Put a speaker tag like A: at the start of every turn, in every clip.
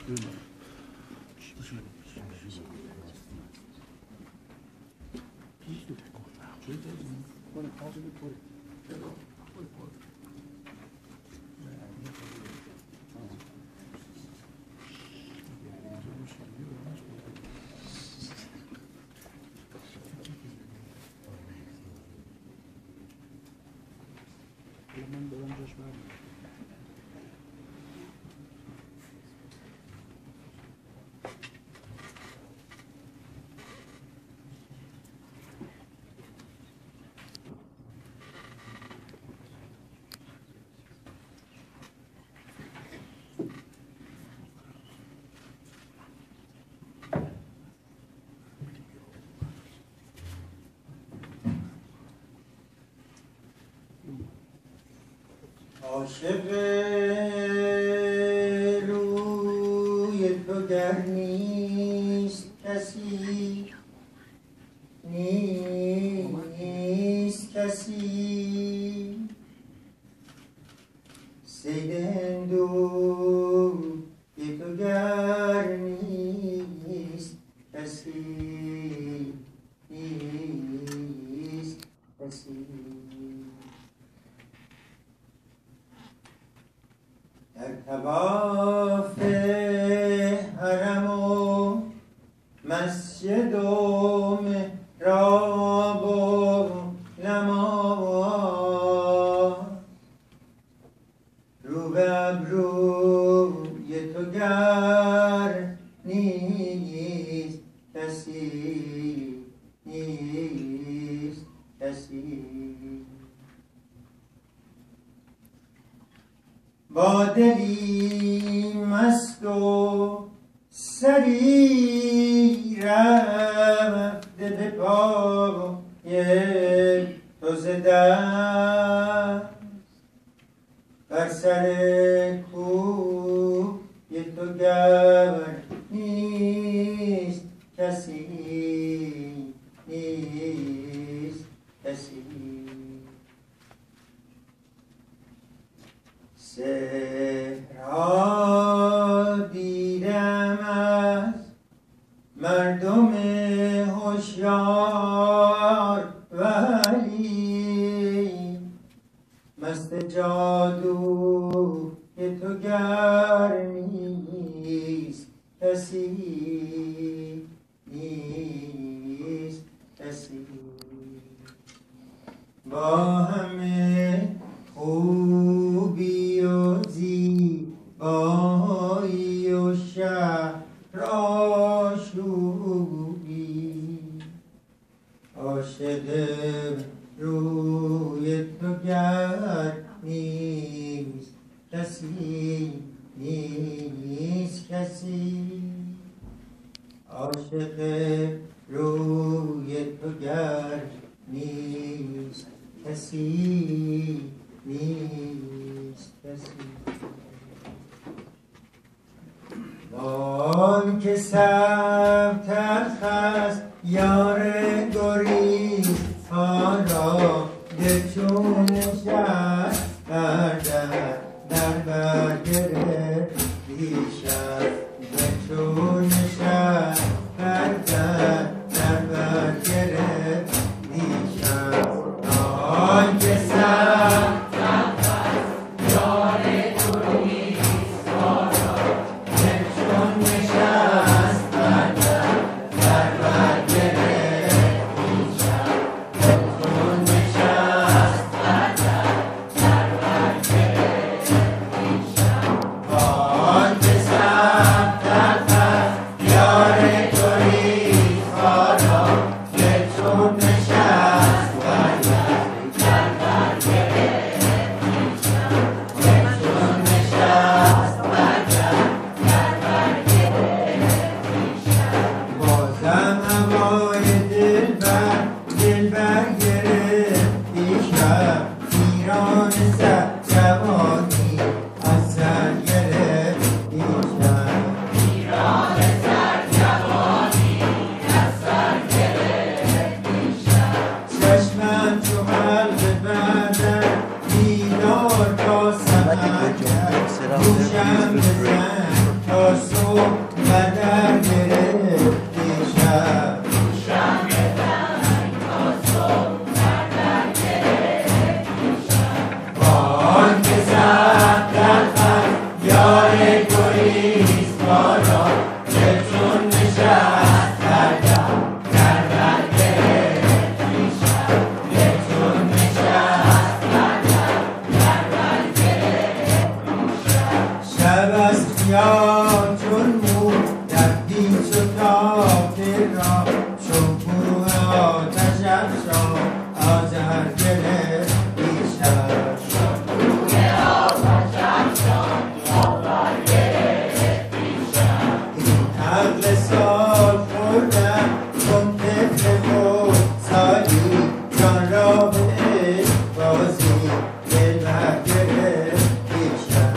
A: من دارم جاش برمی‌دارم.
B: عاشق روی تو گر نیست کسی، نیست کسی، صید هندوی تو گر نیست کسی، نیست کسی. در طواف حرم و مسجد و محراب و نماز، رو به ابروی تو گر نیست کسی، نیست کسی. با دلی مست و سری رفته به پای تو ز دست، بر سر کوی تو گر نیست کسی، نیست کسی. سحرها دیدم از مردم هوشیار، ولی مست جادوی تو گر نیست کسی، نیست کسی. با همه خوبی و زیبایی و شهر آشوبی، عاشق روی تو گر نیست کسی، نیست کسی. عاشق روی تو گر نیست کسی، نیست کسی. وان که سب تلخ است یار گریز ها را، دل چون نشست بر در بر گرفت دیشب، دل چون نشست بر در بر گرفت دیشب. وان که سب غافل را چون گروه آتش افشان آذر گرفت دیشب این عقل سال خوردم چون طفل خود سالی جان را به عشق بازی دلبر گرفت دیشب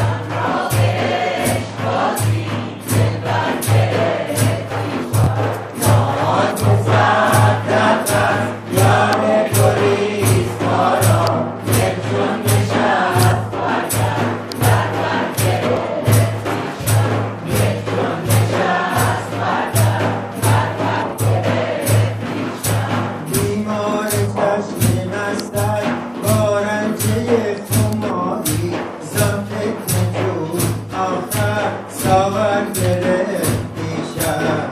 B: بیمار چشم مستک بارنجه خماری زان فتنه جود آخر ساور گرفت دیشب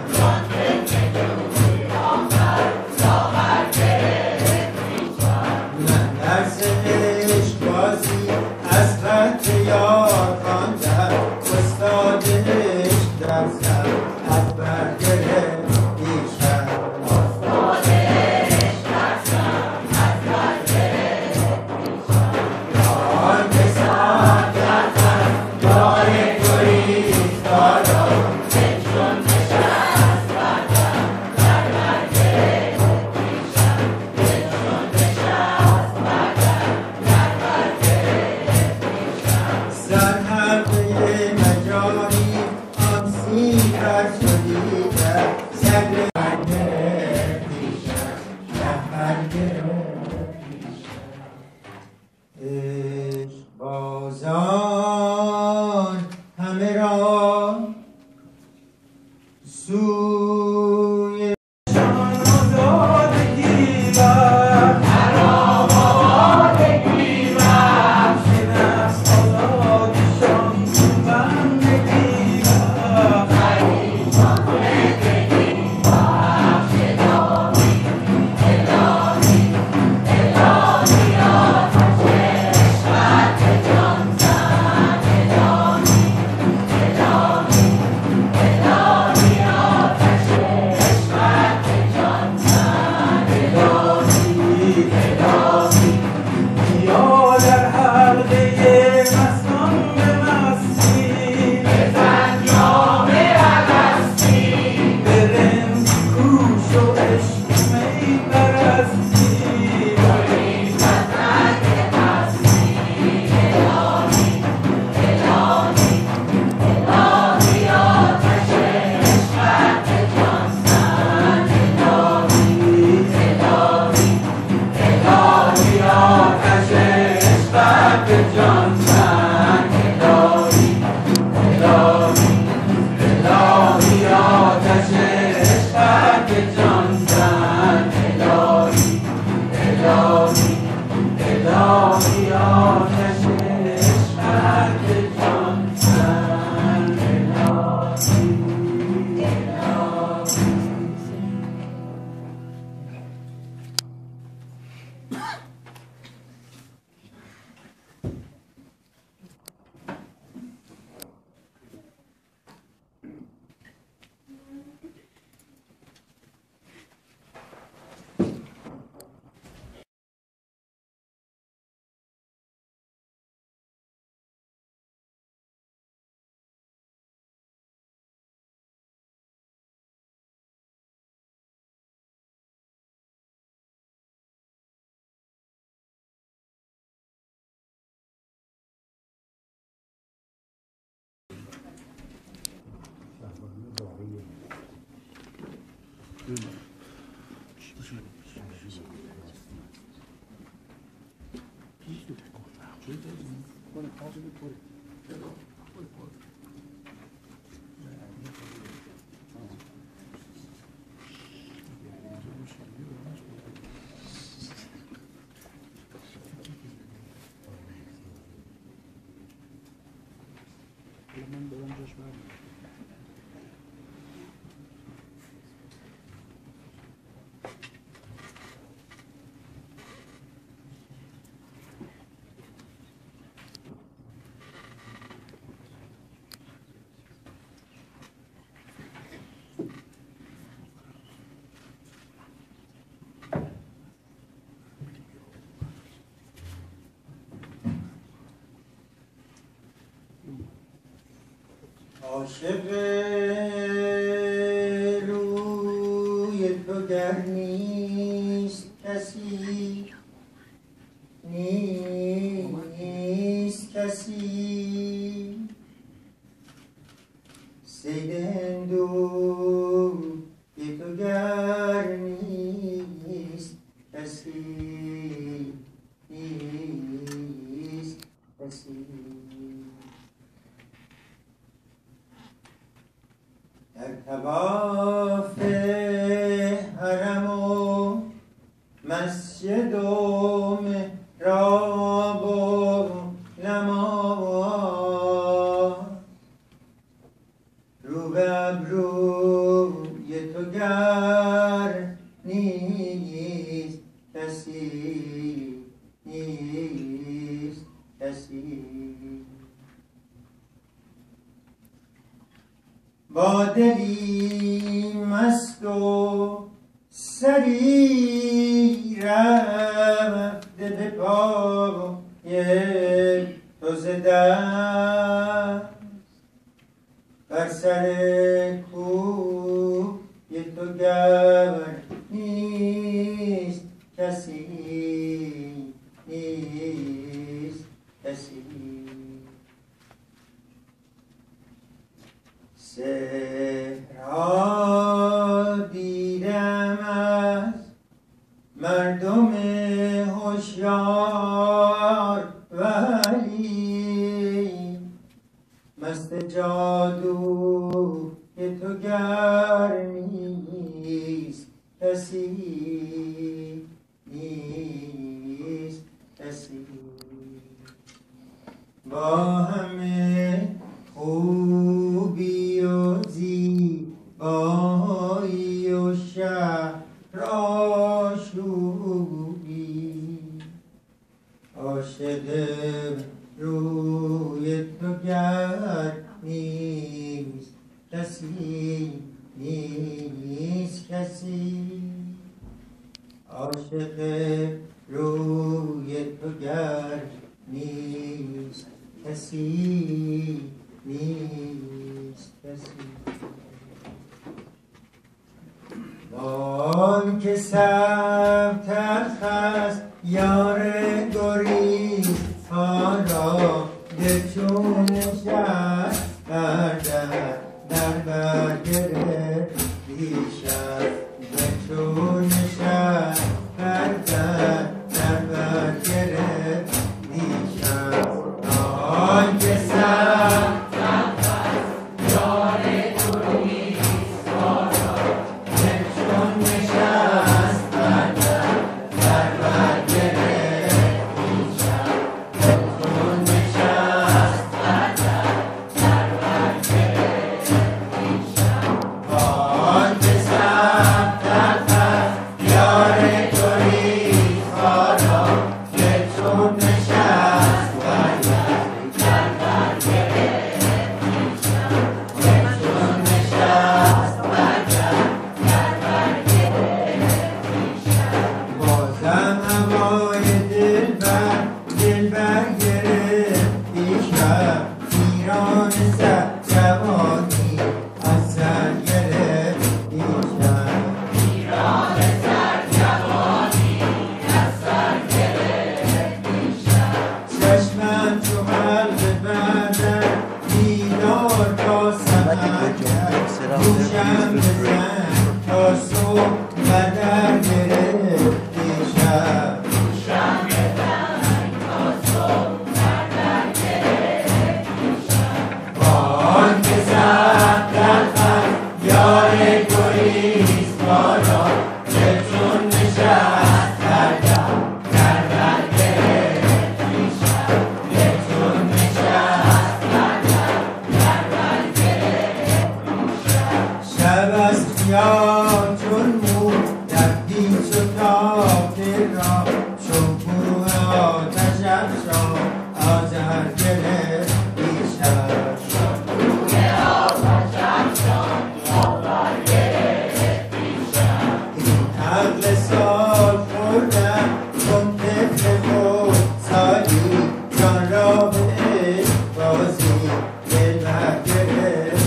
B: من درس عشق بازی از خط یار خواندم استاد عشق در سر از بر گرفت دیشب آن که ساعت از بار گریز دارم سرحلقه مجاری آن سیغر شدیده سگل برگرفت دیشب عشق بازان همه را سوی عاشق روی تو گر نیست کسی، نیست کسی، صید هندوی تو گر نیست کسی، نیست کسی. در طواف حرم و مسجد و محراب و نماز، رو به ابروی تو گر نیست کسی، نیست کسی. با دلی مست و سری رفته به پای تو ز دست، بر سر کوی تو گر نیست کسی، نیست کسی. سحرها دیدم از مردم هوشیار ولی، مست جادوی تو گر نیست کسی، نیست کسی. با همه خوبی و زیبایی و شهر آشوبی، عاشق روی تو گر نیست کسی، نیست کسی. عاشق روی تو گر نیست کسی، نیست کسی. وان که سب تلخ است یار گریز ها را، دل چون نشست بر در بر گرفت دیشب، دل چون نشست بر در بر گرفت دیشب. وان که سب جان را به بازی دل برگرفت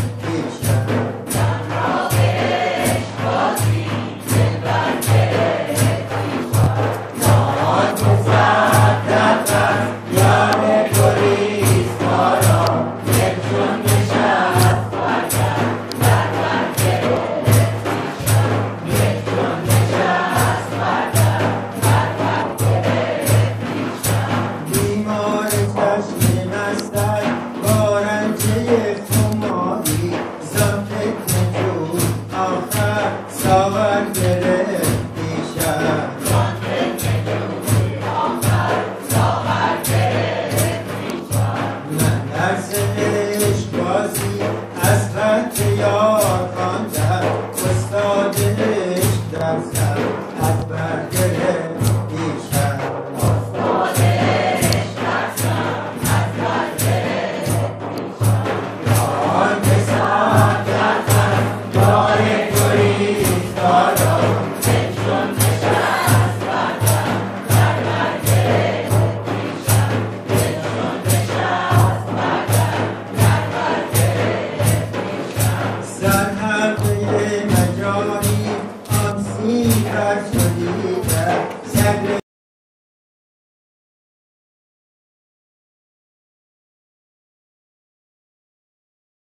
B: سر